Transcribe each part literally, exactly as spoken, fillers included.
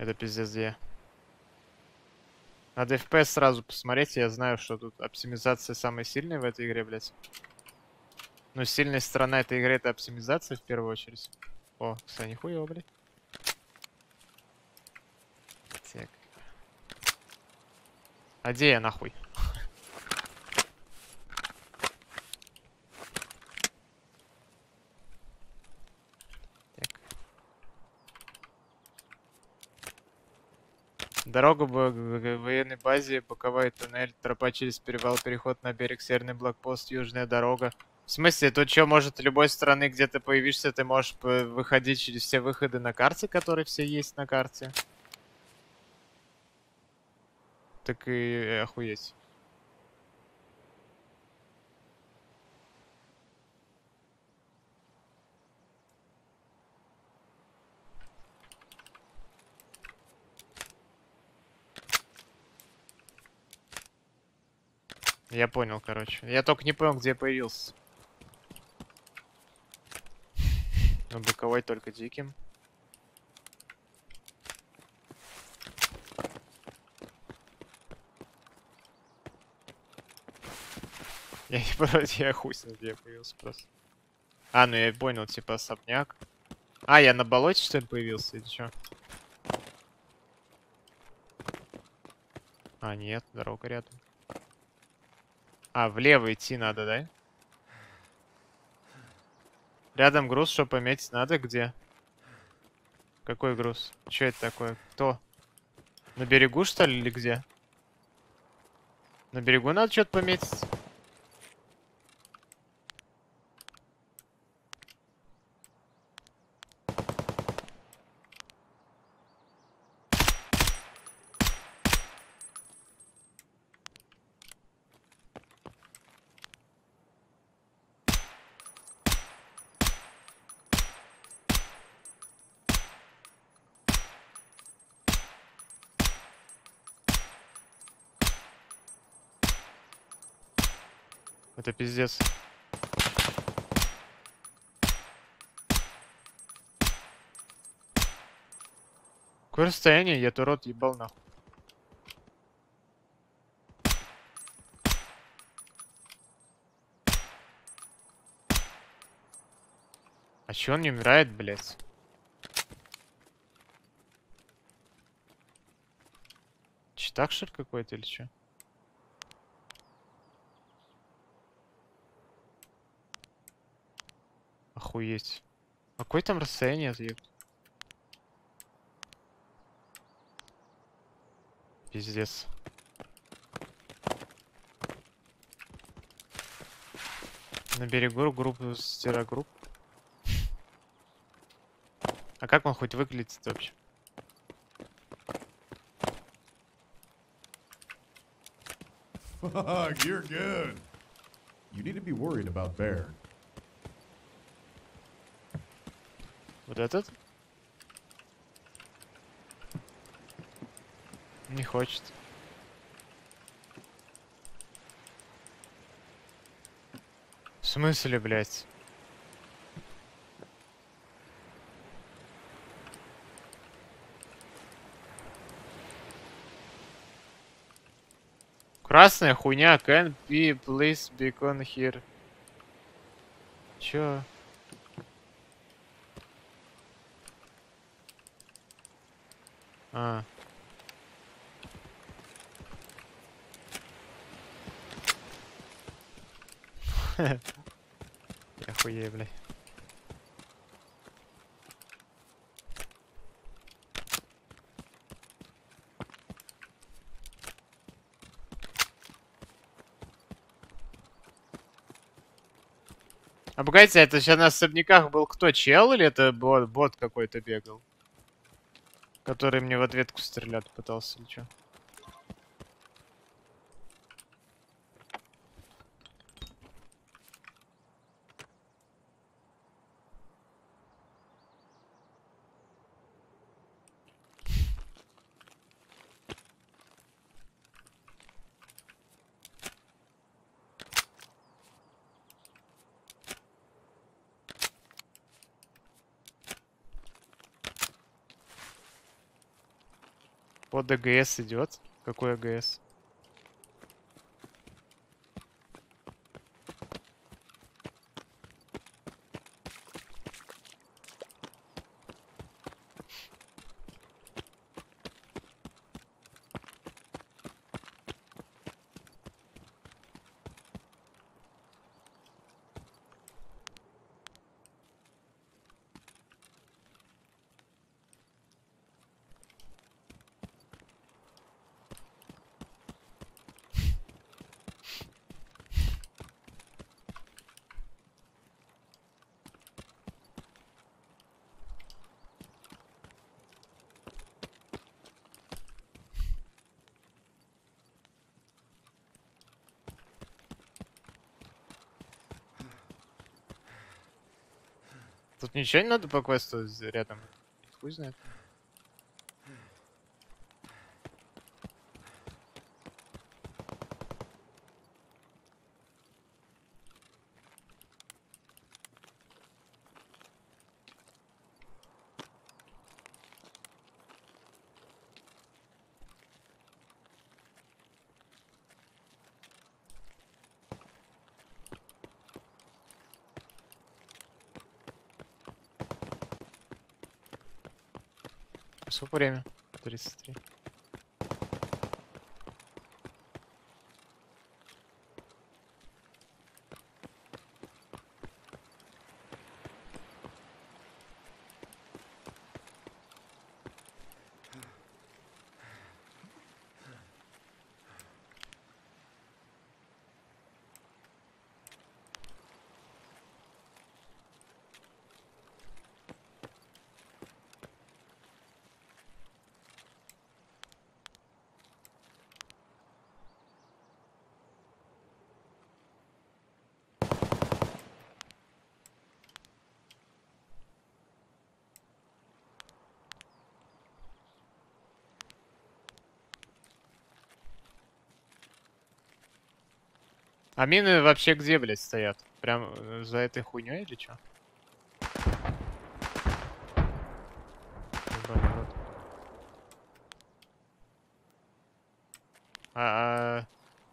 Это пиздец где. Надо эф пи эс сразу посмотреть. Я знаю, что тут оптимизация самая сильная в этой игре, блядь. Но сильная сторона этой игры — это оптимизация в первую очередь. О, кстати, нихуя, блядь. Так. А где я нахуй? Так. Дорога в военной базе, боковой туннель, тропа через перевал, переход на берег, северный блокпост, южная дорога. В смысле, тут что, может, с любой стороны, где ты появишься, ты можешь выходить через все выходы на карте, которые все есть на карте? Так и охуеть. Я понял, короче. Я только не понял, где я появился. Ну, боковой только диким. Я не понял, я хуй знает, где я появился просто. А, ну я понял, типа особняк. А, я на болоте, что ли, появился, или что? А, нет, дорога рядом. А, влево идти надо, да? Рядом груз, чтобы пометить надо, где? Какой груз? Что это такое? Кто? На берегу, что ли, или где? На берегу надо что-то пометить? Это пиздец. Какое расстояние? Я то рот ебал нахуй. А чё он не умирает, блядь? Читак, что ли, какой-то или чё? Охуеть. А какое там расстояние, ёпт? Пиздец. На берегу группу стирогрупп. А как он хоть выглядит вообще? Fuck, you're good. You need to be worried about Bear. Вот этот? Не хочет. В смысле, блядь? Красная хуйня. Can be please beacon here. Чё? А. Я охуею, блядь. А погодите, это сейчас на особняках был кто? Чел или это бот, бот какой-то бегал? Который мне в ответку стрелять пытался или что? Под АГС идет. Какой АГС? Тут ничего не надо по квесту рядом? Хуй знает. Сколько время? тридцать три. А мины вообще где, блядь, стоят? Прям э, за этой хуйней или чё? Ебаный в рот. А,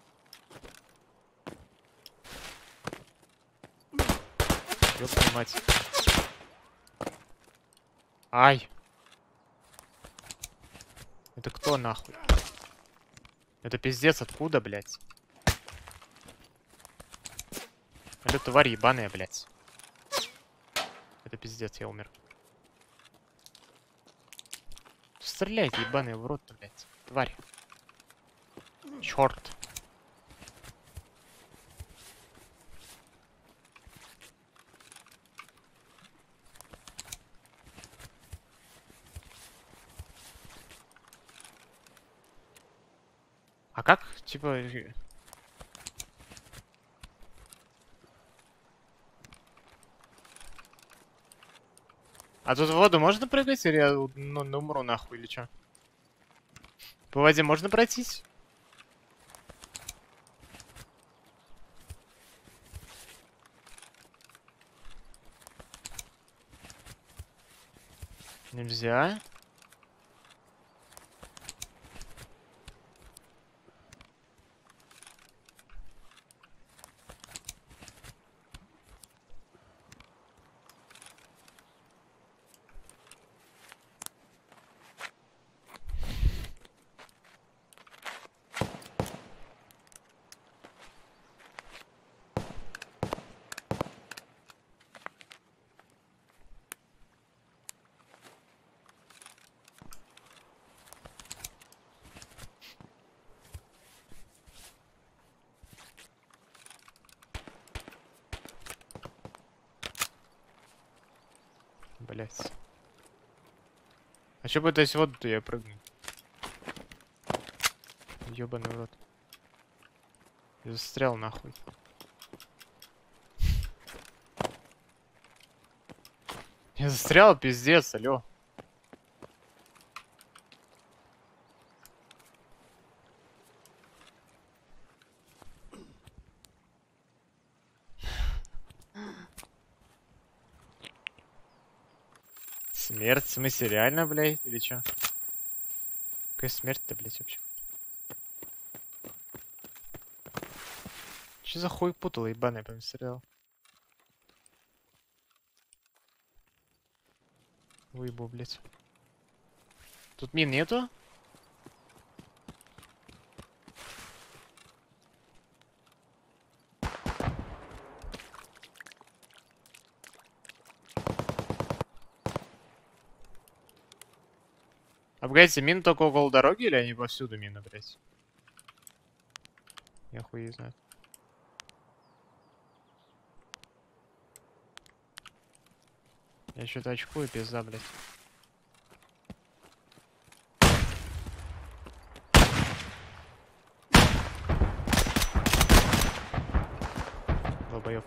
-а... Ёб твою мать. Ай! Это кто нахуй? Это пиздец откуда, блядь? Это тварь ебаная, блядь. Это пиздец, я умер. Стреляйте, ебаные в рот, блядь. Тварь. Чёрт. А как, типа... А тут в воду можно прыгать или я ну, ну, умру нахуй или чё? По воде можно пройтись? Нельзя. Блять. А чё бы, то есть, воду-то я прыгну? Ёбаный в рот. Я застрял нахуй. Я застрял, пиздец, алё. Смерть, в смысле, реально, блядь, или чё? Какая смерть-то, блядь, вообще? Че за хуй путало, ебаный, прям стрелял? Выебу, блядь. Тут мин нету? А погодите, мин только около дороги или они повсюду мины, блядь? Я хуй знаю. Я что-то очкую, пизда, блядь. Долбоёб.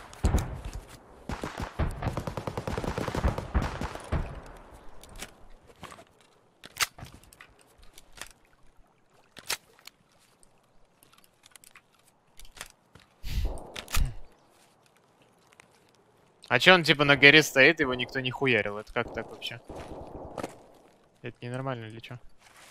А чё он типа на горе стоит, его никто не хуярил? Это как так вообще? Это ненормально или чё?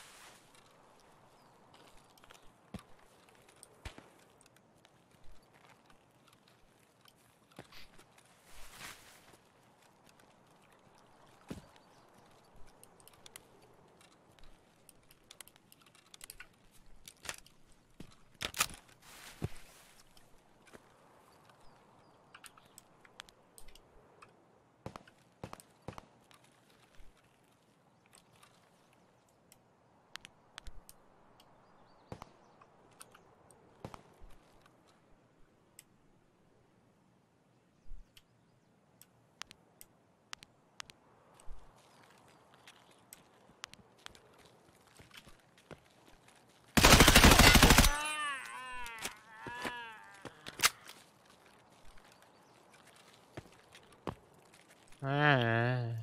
А-а-а.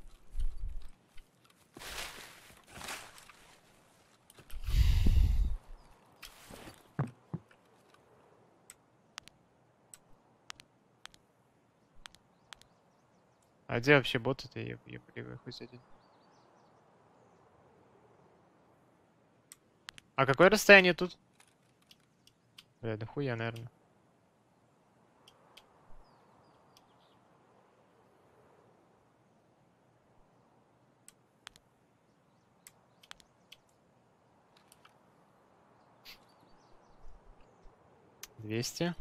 А где вообще боты-то, еб, еб, хоть один? А какое расстояние тут? Бля, да хуя, наверное. двести.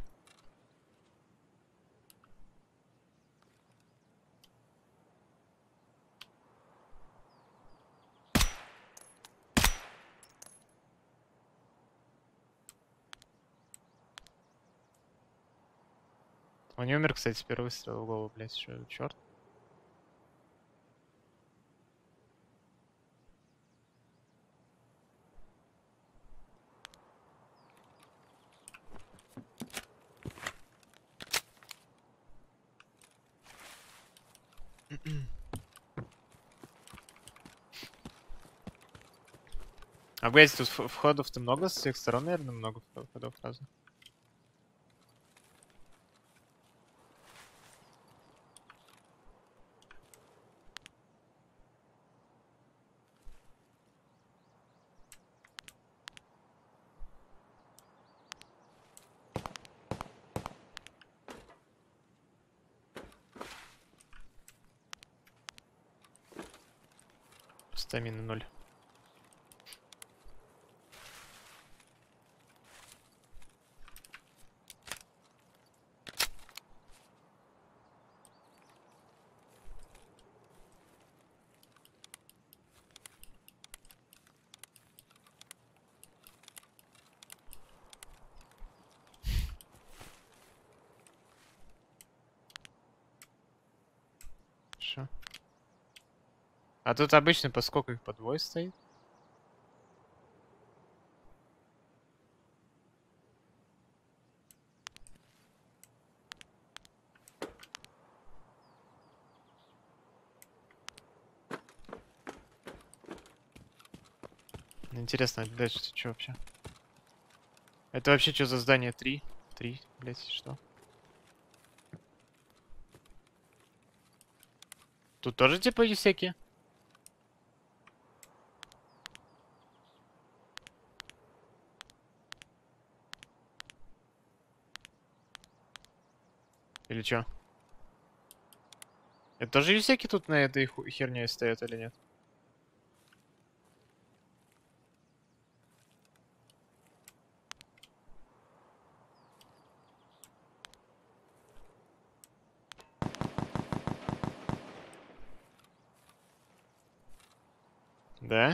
Он не умер, кстати, с первого выстрела в голову, блядь, что, черт. А, блядь, тут входов-то много с всех сторон, наверное, много входов разных. Стамина ноль. Шо? А тут обычно по сколько их по двое стоит? Интересно, дальше что вообще? Это вообще что за здание? Три? Три, блять, что? Тут тоже типа есть всякие? Или чё? Это тоже юсеки тут на этой ху- херне стоят или нет? Да?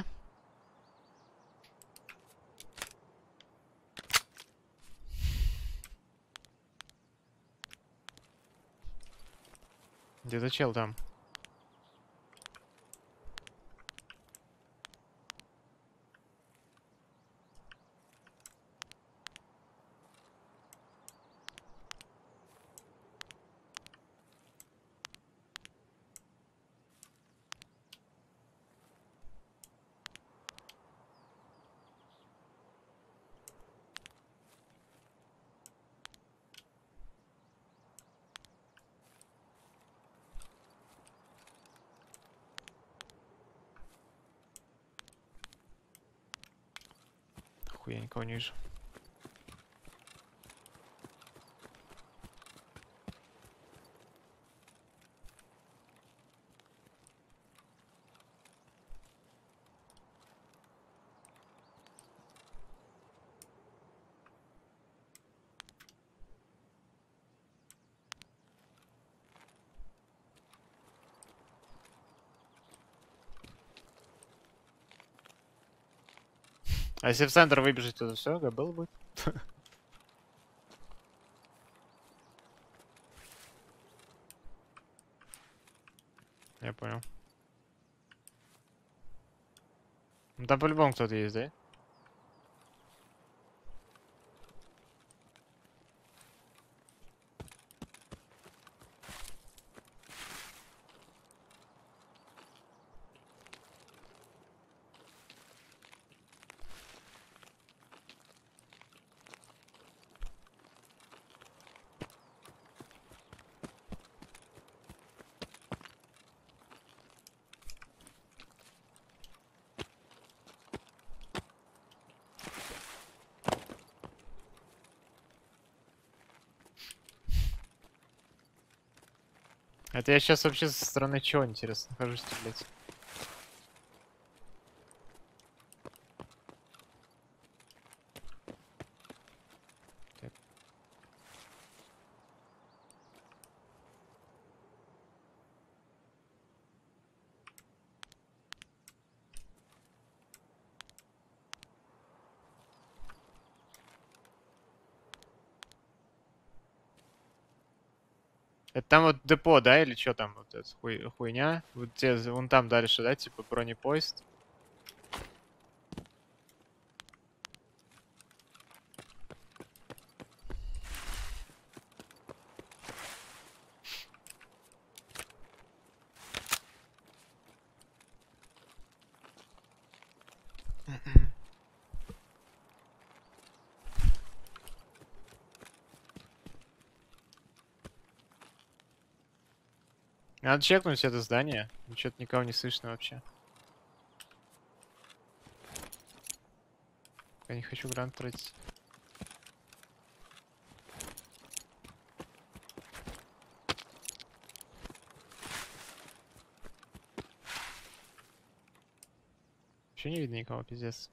Где-то чел там. Хуй, я никого не вижу. А если в центр выбежать, то все, габел будет. Я понял. Ну там по-любому кто-то есть, да? Это я сейчас вообще со стороны чего, интересно, нахожусь, блядь? Так. Это там вот депо, да, или что там, вот эта хуй- хуйня? Вот те, вон там дальше, да, типа бронепоезд? Надо чекнуть это здание. Что-то никого не слышно вообще. Я не хочу грант тратить. Вообще не видно никого, пиздец.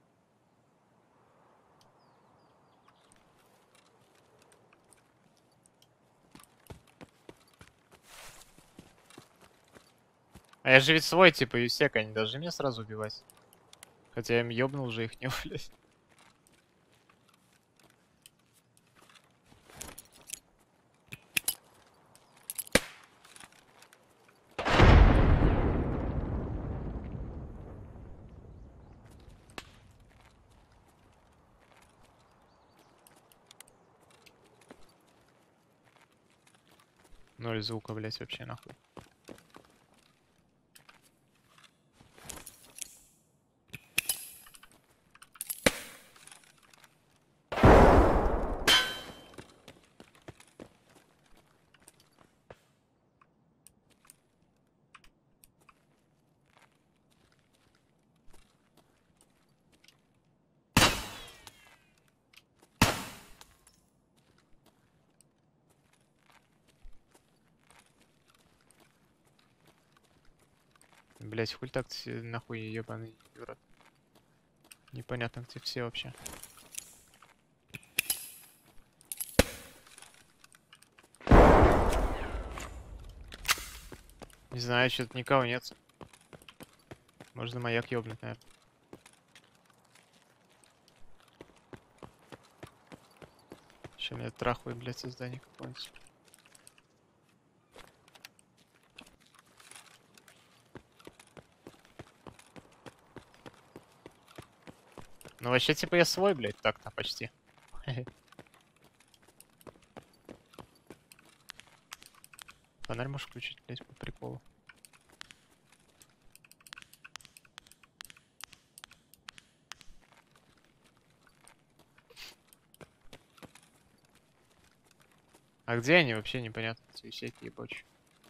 А я же ведь свой, типа, юсек, они должны меня сразу убивать. Хотя я им ёбнул уже их не, блядь. Ноль звука, блядь, вообще нахуй. Блять, хуй так все нахуй ебаный в рот. Непонятно, где все вообще. Не знаю, что-то никого нет. Можно маяк ёбнуть, наверное. Сейчас меня трахует, блядь, создание какое-нибудь. Ну вообще, типа, я свой, блядь, так-то почти. Фонарь можешь включить, блядь, по приколу. А где они вообще, непонятно, эти всякие ебучие.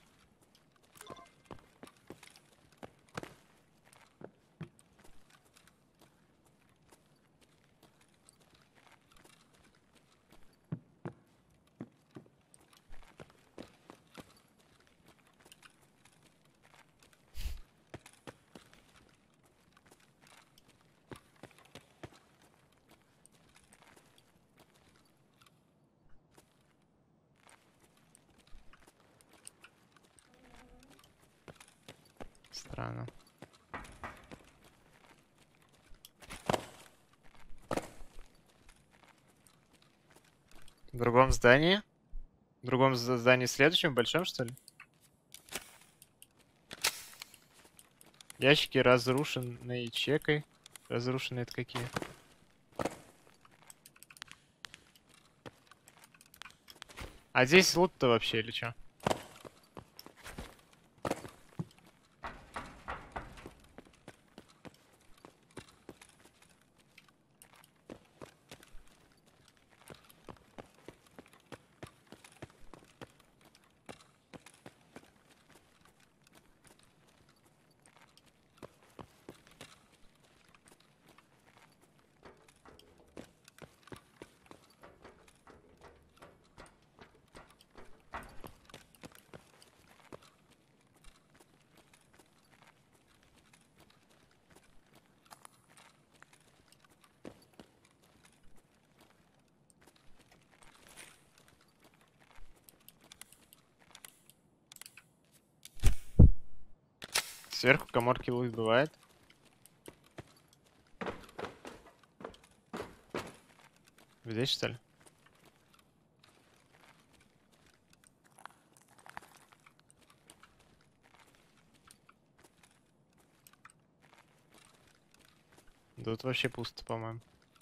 Странно. В другом здании? В другом за- здании следующем, большом, что ли? Ящики разрушенные, чекай. Разрушенные это какие? А здесь лут-то вообще или чё? Сверху коморки лут бывает. Здесь, что ли? Да тут вообще пусто, по-моему.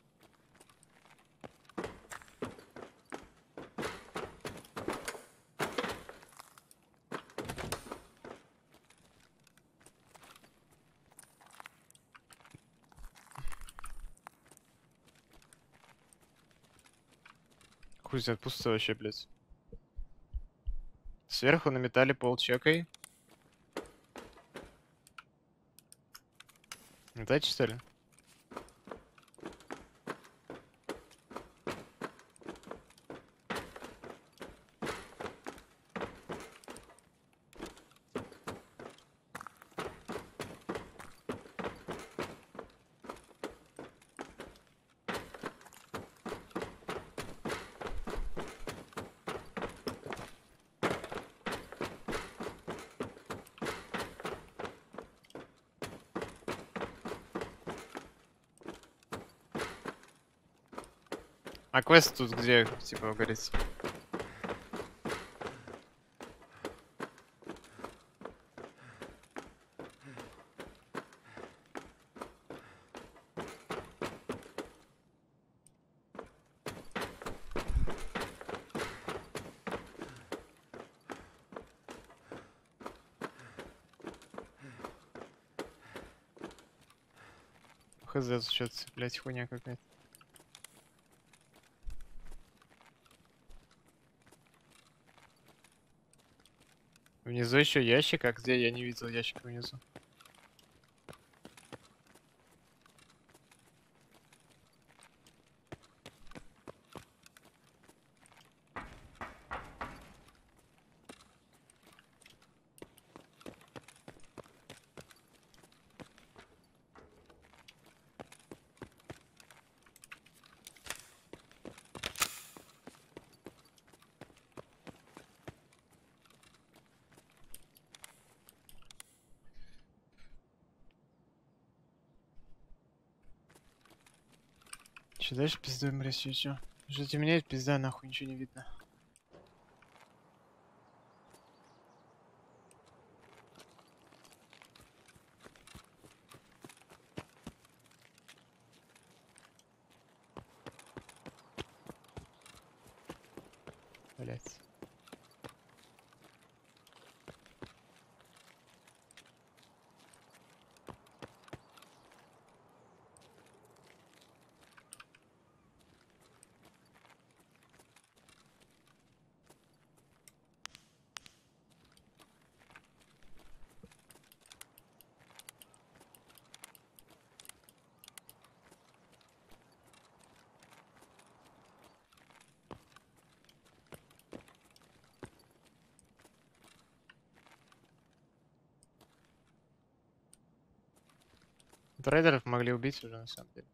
Хуй знает, пусто вообще, блядь. Сверху на металле пол чекай. Метать, что ли? А квест тут где, типа, говорится? Хз, что-то, блядь, хуйня какая-то. Внизу еще ящик, а где? Я не видел ящика внизу. Че, дальше пиздуем, блядь, и чё? Уже темнеет, пизда, нахуй, ничего не видно. Блять. Рейдеров могли убить уже, на самом деле.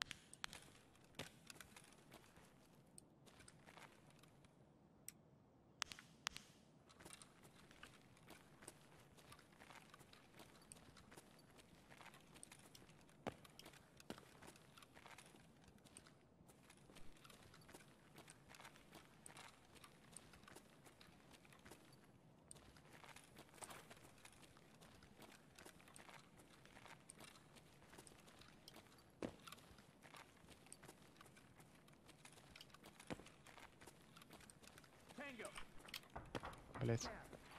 Блять.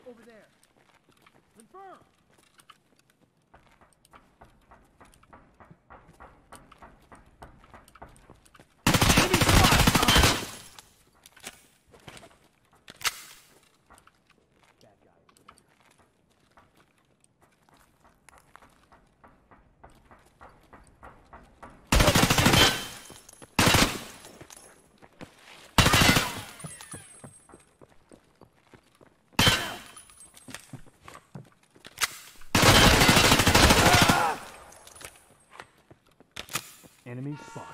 Enemy spot.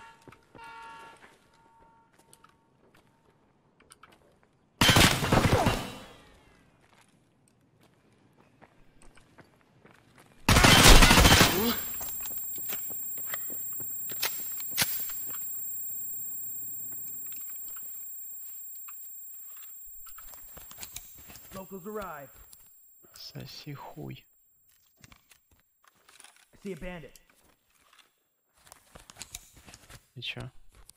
Locals arrive. Соси хуй. I see a bandit. И чё?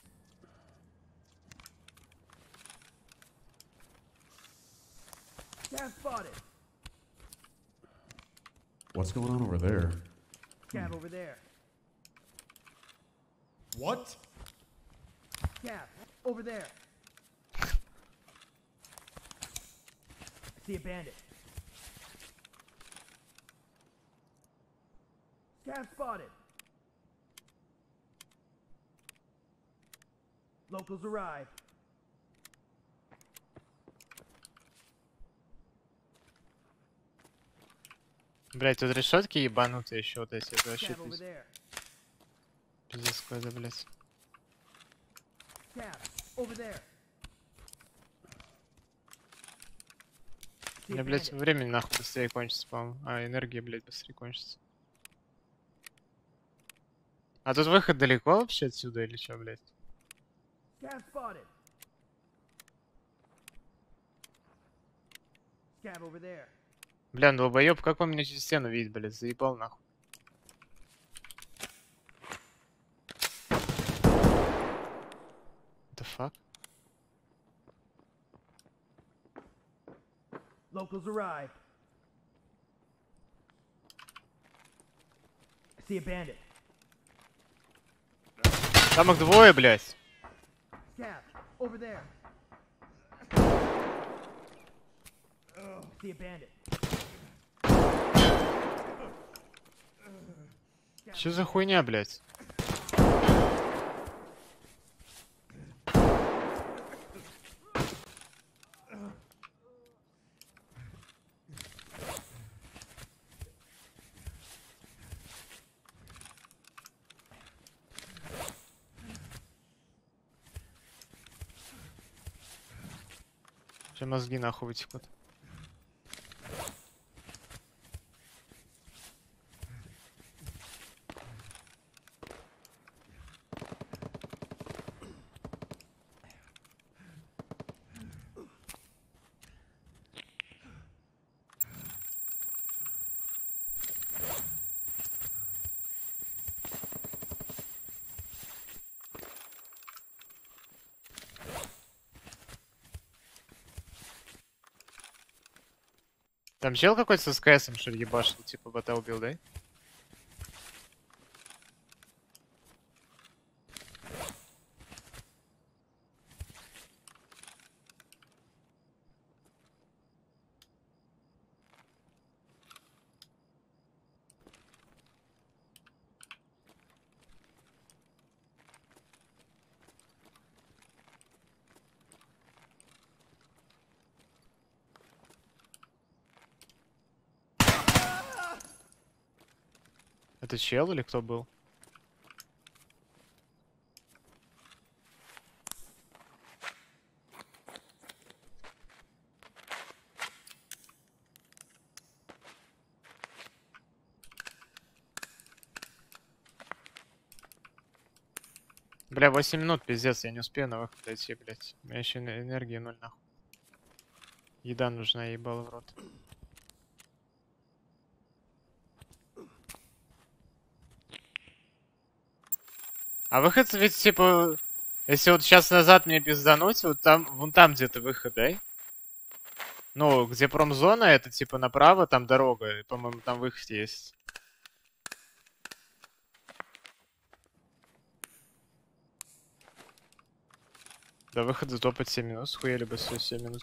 Scav spotted. What's going on over there? Scav over there. What? Scav over there. I see a bandit. Scav spotted. Locals arrive. Блять, тут решетки ебанутые еще вот эти. Это вообще Scav over пиз- there. пиздец какой-то, блять. Scav over there. У меня, блять, времени нахуй быстрее кончится, по-моему. А, энергия, блять, быстрее кончится. А тут выход далеко вообще отсюда или что, блять? Scav spotted. Scav over there. Бля, ну долбоёб, как он меня через стену видит, блять, заебал нахуй. What the fuck? Locals arrive. I see a bandit. Там их двое, блять. Scav over there. I see a bandit. Что за хуйня, блять? Сейчас мозги нахуй вытекут. Там чел какой-то с КСом, что ли, ебашил, типа бота убил, да? Это чел или кто был? Бля, восемь минут, пиздец, я не успею на выход дойти, блядь. У меня еще энергии ноль, нахуй. Еда нужна, я ебал в рот. А выход ведь, типа, если вот сейчас назад мне пиздануть, вот там, вон там где-то выход, да? Ну, где промзона, это типа направо, там дорога, и, по-моему, там выход есть. До выхода топать семь минут, схуяли бы все семь минут.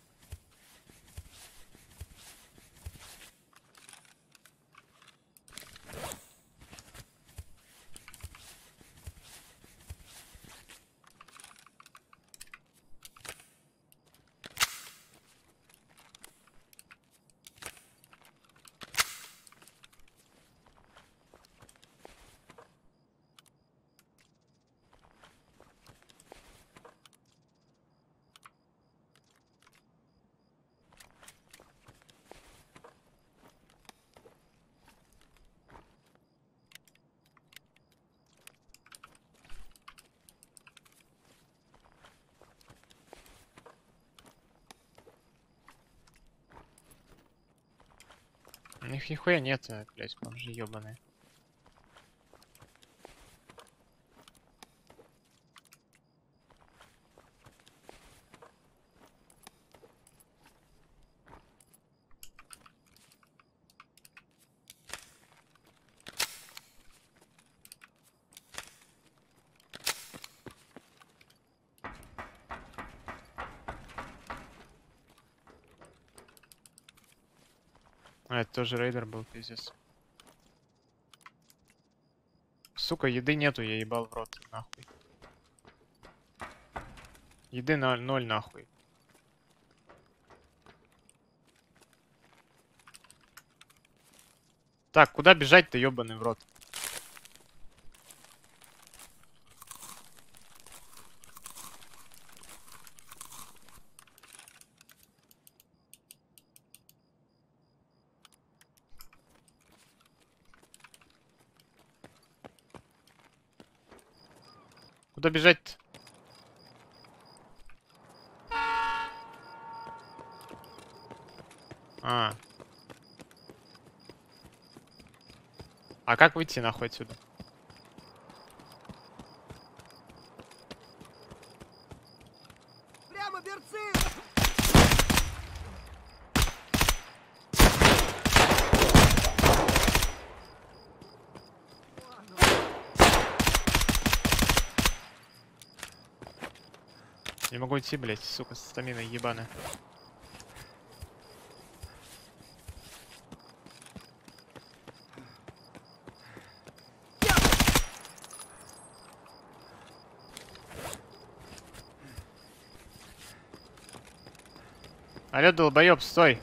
У них нихуя нет, блять, бомжи ебаные. А, это тоже рейдер был, пиздец. Сука, еды нету, я ебал в рот, нахуй. Еды на ноль, нахуй. Так, куда бежать-то, ебаный в рот? Куда бежать-то? А. А как выйти нахуй отсюда? Прямо, берцы! Не могу идти, блять, сука, стамина ебаная. Алло, долбоёб, стой!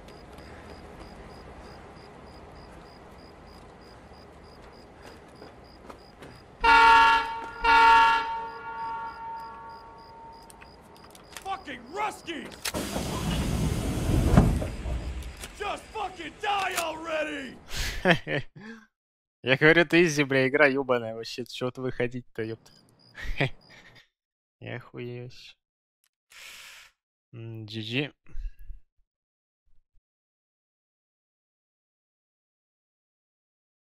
Fucking Ruskies! Just fucking die already! Я говорю, ты изи, бля, игра ебаная вообще. Чего-то выходить-то, ёпта. Я охуеюсь. джи джи.